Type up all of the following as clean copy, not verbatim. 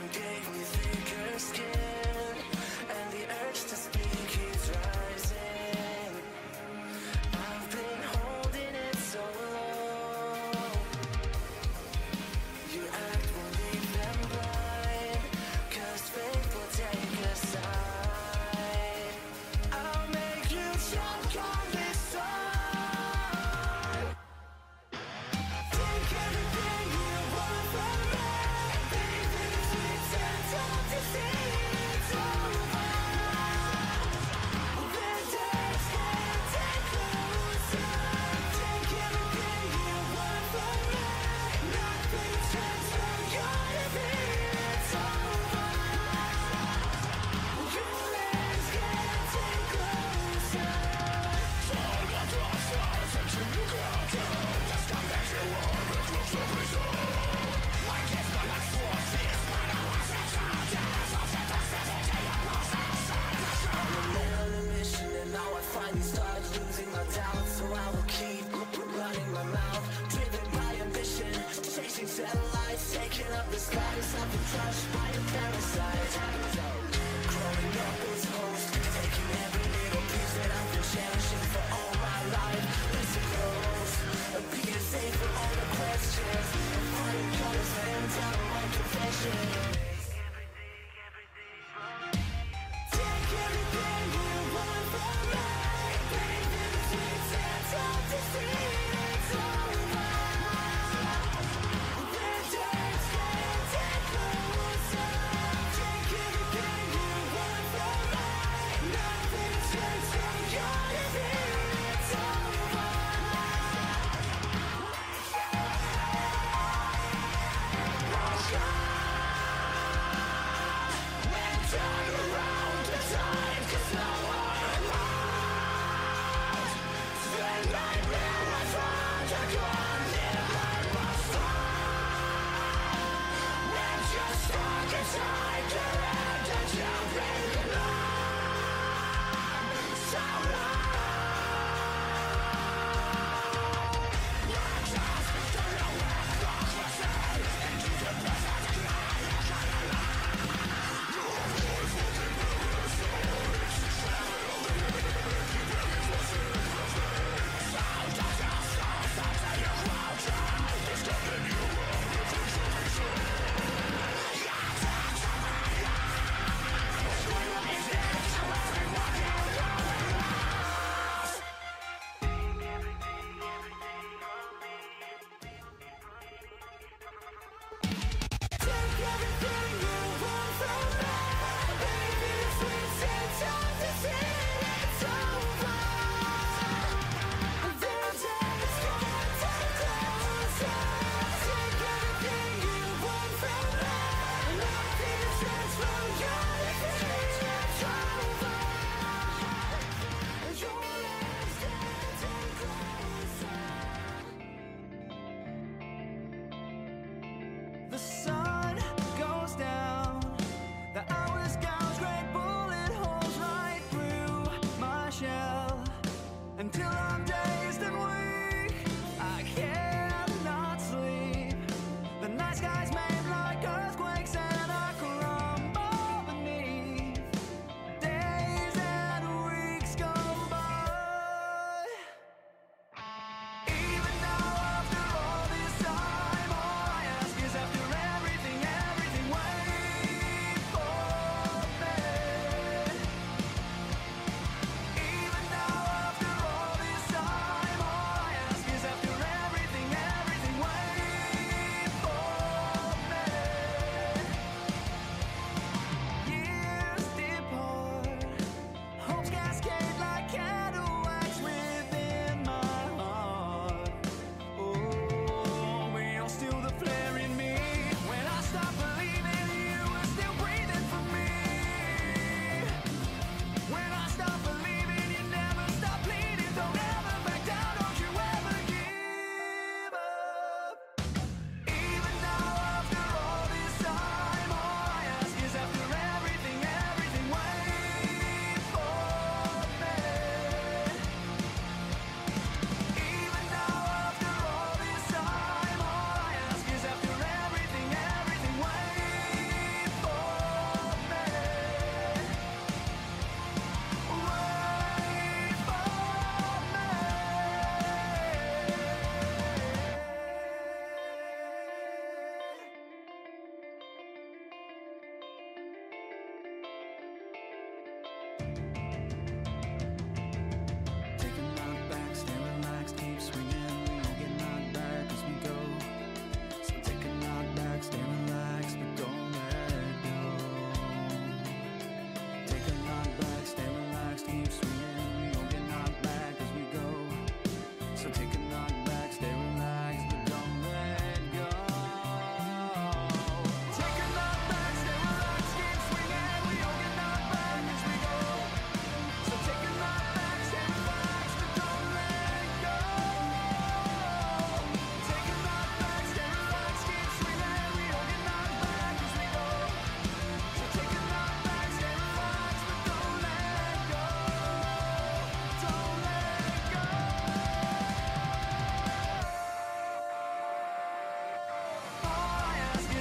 gave me thicker skin, and the urge to speak keeps rising. I've been holding it so long. Your act will leave them blind, 'cause faith will take a side. I'll make you choke on this side. Take everything you want from me, baby, sweet and don't deceive. It's over. The days can't take closer. Take everything you want from me, nothing turns from your defeat. It's over. Your legs can't take closer. On a mission, and now I finally started losing my doubt. So I will keep running my mouth, driven by ambition, chasing satellites, taking up the skies. I've been crushed by a parasite. Growing up as host, taking every little piece that I've been cherishing for all my life. Listen close, being safe for all the questions. I'm finding colors, laying down my confession. Take everything you want from me, baby, sweet and don't deceive. It's over. The days can't take closer. Take everything you want from me, nothing turns from your defeat.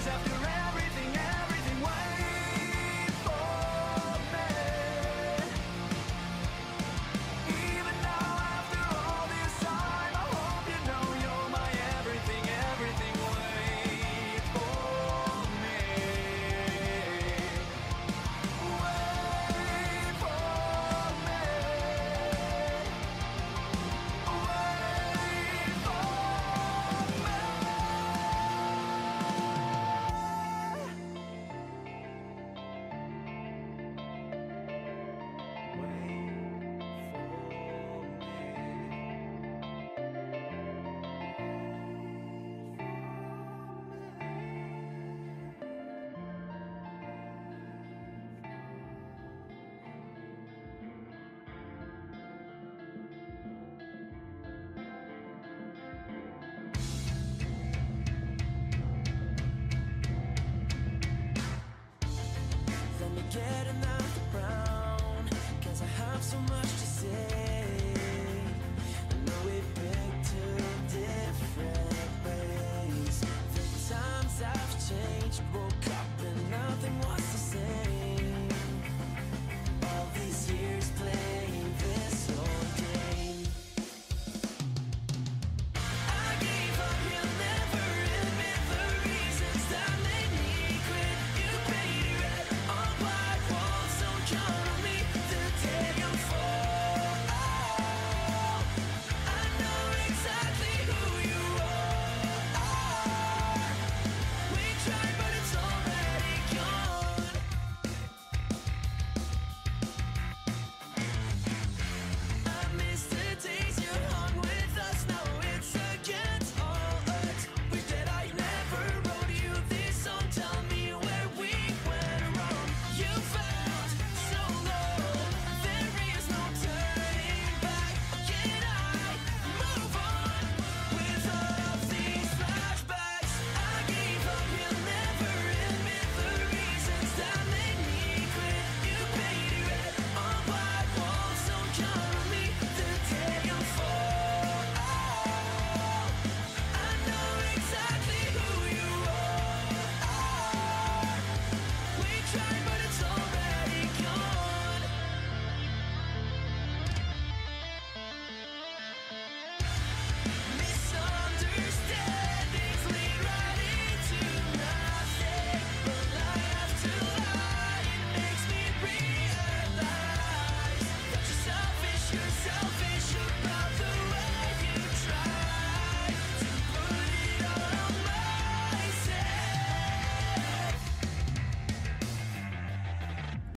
after